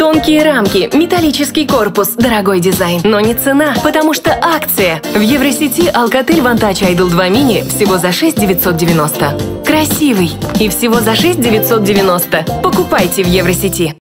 Тонкие рамки, металлический корпус, дорогой дизайн. Но не цена, потому что акция. В Евросети Alcatel Vantage Idol 2 Mini всего за 6 990. Красивый и всего за 6 990. Покупайте в Евросети.